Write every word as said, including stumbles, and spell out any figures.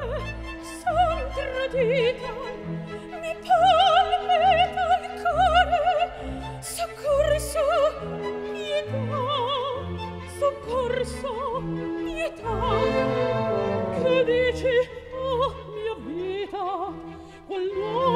son tradita, mi palpita il cuore. Soccorso, pietà, soccorso, pietà. Che dici, oh mia vita, qual